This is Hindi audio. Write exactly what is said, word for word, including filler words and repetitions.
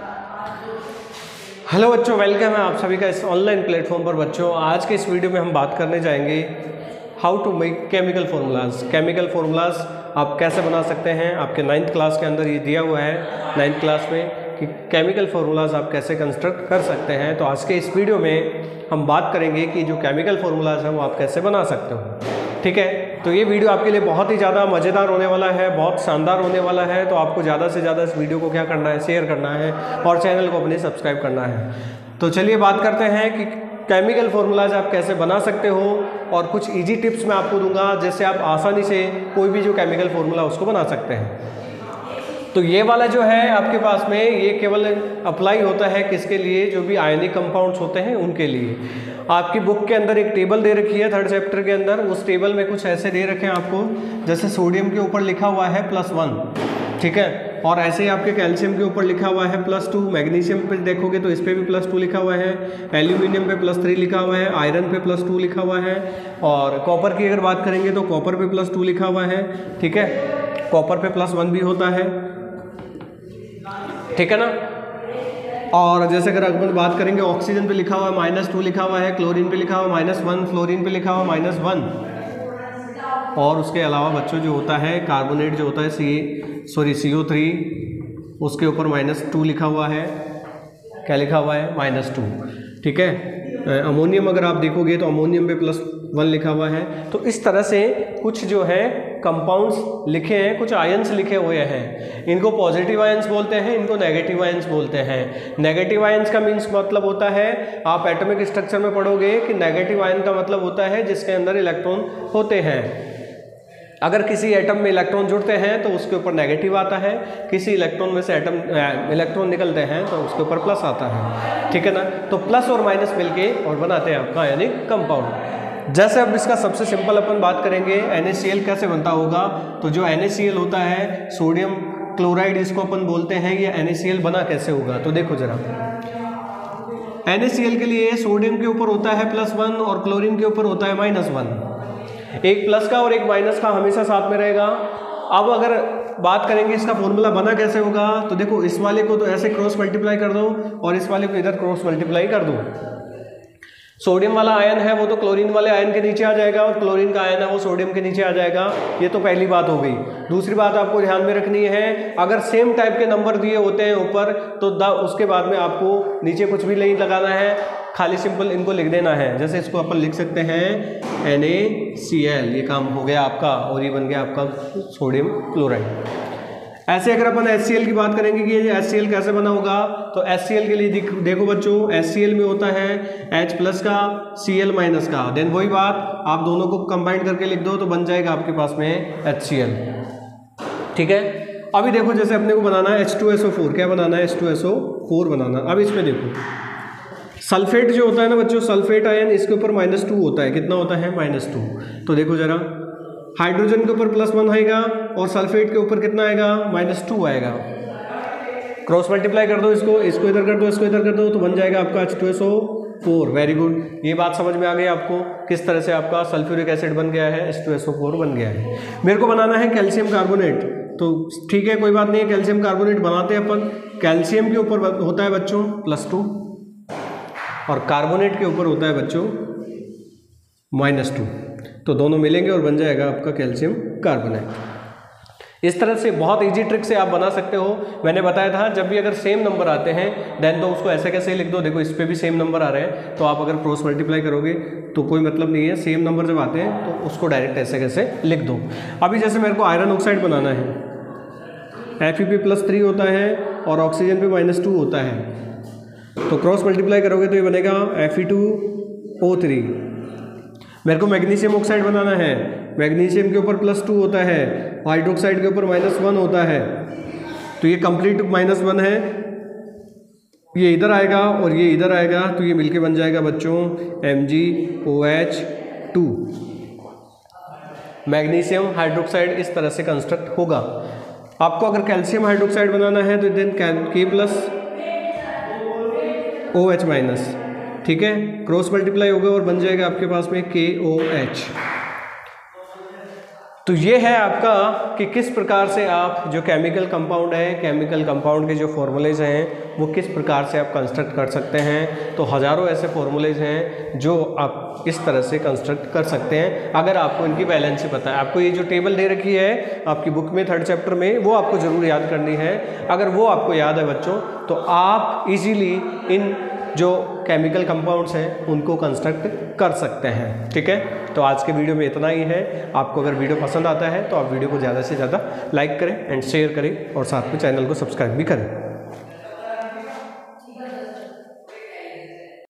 हेलो बच्चों, वेलकम है आप सभी का इस ऑनलाइन प्लेटफॉर्म पर। बच्चों आज के इस वीडियो में हम बात करने जाएंगे how to make chemical formulas. Chemical formulas आप कैसे बना सकते हैं। आपके नाइन्थ क्लास के अंदर ये दिया हुआ है नाइन्थ क्लास में कि केमिकल फार्मूलाज आप कैसे कंस्ट्रक्ट कर सकते हैं। तो आज के इस वीडियो में हम बात करेंगे कि जो केमिकल फार्मूलाज हैं वो आप कैसे बना सकते हो। ठीक है, तो ये वीडियो आपके लिए बहुत ही ज़्यादा मज़ेदार होने वाला है, बहुत शानदार होने वाला है। तो आपको ज़्यादा से ज़्यादा इस वीडियो को क्या करना है, शेयर करना है और चैनल को अपने सब्सक्राइब करना है। तो चलिए बात करते हैं कि केमिकल फार्मूलाज आप कैसे बना सकते हो और कुछ इजी टिप्स मैं आपको दूंगा जिससे आप आसानी से कोई भी जो केमिकल फार्मूला उसको बना सकते हैं। तो ये वाला जो है आपके पास में ये केवल अप्लाई होता है किसके लिए, जो भी आयनिक कंपाउंड्स होते हैं उनके लिए। आपकी बुक के अंदर एक टेबल दे रखी है थर्ड चैप्टर के अंदर, उस टेबल में कुछ ऐसे दे रखे हैं आपको, जैसे सोडियम के ऊपर लिखा हुआ है प्लस वन, ठीक है, और ऐसे ही आपके कैल्शियम के ऊपर लिखा हुआ है प्लस टू, मैग्नीशियम पे देखोगे तो इस पर भी प्लस टू लिखा हुआ है, एल्यूमिनियम पे प्लस थ्री लिखा हुआ है, आयरन पे प्लस टू लिखा हुआ है, और कॉपर की अगर बात करेंगे तो कॉपर पे प्लस टू लिखा हुआ है, ठीक है, कॉपर पे प्लस वन भी होता है, ठीक है ना। और जैसे अगर अपन बात करेंगे ऑक्सीजन पे लिखा हुआ है माइनस टू लिखा हुआ है, क्लोरीन पे लिखा हुआ है माइनस वन, फ्लोरीन पे लिखा हुआ है माइनस वन, और उसके अलावा बच्चों जो होता है कार्बोनेट जो होता है सी सॉरी सी ओ थ्री, उसके ऊपर माइनस टू लिखा हुआ है, क्या लिखा हुआ है माइनस टू, ठीक है। अमोनियम अगर आप देखोगे तो अमोनियम पे प्लस वन लिखा हुआ है। तो इस तरह से कुछ जो है कंपाउंड्स लिखे हैं, कुछ आयंस लिखे हुए हैं। इनको पॉजिटिव आयंस बोलते हैं, इनको नेगेटिव आयंस बोलते हैं। नेगेटिव आयंस का मीन्स मतलब होता है, आप एटॉमिक स्ट्रक्चर में पढ़ोगे कि नेगेटिव आयन का मतलब होता है जिसके अंदर इलेक्ट्रॉन होते हैं। अगर किसी एटम में इलेक्ट्रॉन जुड़ते हैं तो उसके ऊपर नेगेटिव आता है, किसी इलेक्ट्रॉन में से एटम इलेक्ट्रॉन निकलते हैं तो उसके ऊपर प्लस आता है, ठीक है ना। तो प्लस और माइनस मिलके और बनाते हैं आपका आयनिक कंपाउंड। जैसे अब इसका सबसे सिंपल अपन बात करेंगे एन ए सी एल कैसे बनता होगा। तो जो एन ए सी एल होता है सोडियम क्लोराइड इसको अपन बोलते हैं, ये एन ए सी एल बना कैसे होगा। तो देखो जरा, एन ए सी एल के लिए सोडियम के ऊपर होता है प्लस वन और क्लोरीन के ऊपर होता है माइनस वन। एक प्लस का और एक माइनस का हमेशा साथ में रहेगा। अब अगर बात करेंगे इसका फॉर्मूला बना कैसे होगा, तो देखो इस वाले को तो ऐसे क्रॉस मल्टीप्लाई कर दो और इस वाले को इधर क्रॉस मल्टीप्लाई कर दो। सोडियम वाला आयन है वो तो क्लोरीन वाले आयन के नीचे आ जाएगा और क्लोरीन का आयन है वो सोडियम के नीचे आ जाएगा। ये तो पहली बात हो गई। दूसरी बात आपको ध्यान में रखनी है, अगर सेम टाइप के नंबर दिए होते हैं ऊपर तो द उसके बाद में आपको नीचे कुछ भी नहीं लगाना है, खाली सिंपल इनको लिख देना है। जैसे इसको अपन लिख सकते हैं एन ए सी एल, ये काम हो गया आपका और ये बन गया आपका सोडियम क्लोराइड। ऐसे अगर अपन एच सी एल की बात करेंगे कि ये एच सी एल कैसे बना होगा, तो एच सी एल के लिए देखो बच्चों, एच सी एल में होता है H प्लस का सी एल माइनस का, देन वही बात आप दोनों को कंबाइन करके लिख दो तो बन जाएगा आपके पास में एच सी एल, ठीक है। अभी देखो जैसे अपने को बनाना है H two S O four, क्या बनाना है H two S O four बनाना। अब इसमें देखो सल्फेट जो होता है ना बच्चों, सल्फेट आयन इसके ऊपर माइनस टू होता है, कितना होता है माइनस टू। तो देखो जरा, हाइड्रोजन के ऊपर प्लस वन आएगा और सल्फेट के ऊपर कितना आएगा माइनस टू आएगा। क्रॉस मल्टीप्लाई कर दो इसको, इसको इधर कर दो, इसको इधर कर दो तो बन जाएगा आपका H two S O four. Very good, ये बात समझ में आ गई आपको किस तरह से आपका सल्फ्यूरिक एसिड बन गया है, H two S O four बन गया है। मेरे को बनाना है कैल्शियम कार्बोनेट, तो ठीक है कोई बात नहीं है, कैल्शियम कार्बोनेट बनाते हैं अपन। कैल्शियम के ऊपर होता है बच्चों प्लस टू और कार्बोनेट के ऊपर होता है बच्चों माइनस टू, तो दोनों मिलेंगे और बन जाएगा आपका कैल्शियम कार्बोनेट। इस तरह से बहुत इजी ट्रिक से आप बना सकते हो। मैंने बताया था जब भी अगर सेम नंबर आते हैं देन तो उसको ऐसे कैसे लिख दो। देखो इस पे भी सेम नंबर आ रहे हैं तो आप अगर क्रॉस मल्टीप्लाई करोगे तो कोई मतलब नहीं है, सेम नंबर जब आते हैं तो उसको डायरेक्ट ऐसे कैसे लिख दो। अभी जैसे मेरे को आयरन ऑक्साइड बनाना है, एफ ई पे प्लस थ्री होता है और ऑक्सीजन पे माइनस टू होता है, तो क्रॉस मल्टीप्लाई करोगे तो ये बनेगा F E two O three. मेरे को मैग्नीशियम ऑक्साइड बनाना है, मैग्नीशियम के ऊपर प्लस टू होता है, हाइड्रोक्साइड के ऊपर माइनस वन होता है, तो ये कंप्लीट माइनस वन है, ये इधर आएगा और ये इधर आएगा तो ये मिलके बन जाएगा बच्चों M G O H two. Magnesium hydroxide इस तरह से कंस्ट्रक्ट होगा। आपको अगर कैल्शियम हाइड्रोक्साइड बनाना है तो देन के प्लस ओ एच माइनस, ठीक है, क्रॉस मल्टीप्लाई होगा और बन जाएगा आपके पास में के ओ एच। तो ये है आपका कि किस प्रकार से आप जो केमिकल कंपाउंड है, केमिकल कंपाउंड के जो फॉर्मूलेज हैं वो किस प्रकार से आप कंस्ट्रक्ट कर सकते हैं। तो हज़ारों ऐसे फॉर्मूलेज हैं जो आप इस तरह से कंस्ट्रक्ट कर सकते हैं अगर आपको इनकी वैलेंसी पता है। आपको ये जो टेबल दे रखी है आपकी बुक में थर्ड चैप्टर में, वो आपको ज़रूर याद करनी है। अगर वो आपको याद है बच्चों तो आप इजीली इन जो केमिकल कंपाउंड्स हैं उनको कंस्ट्रक्ट कर सकते हैं। ठीक है, तो आज के वीडियो में इतना ही है। आपको अगर वीडियो पसंद आता है तो आप वीडियो को ज़्यादा से ज़्यादा लाइक करें एंड शेयर करें और साथ में चैनल को सब्सक्राइब भी करें।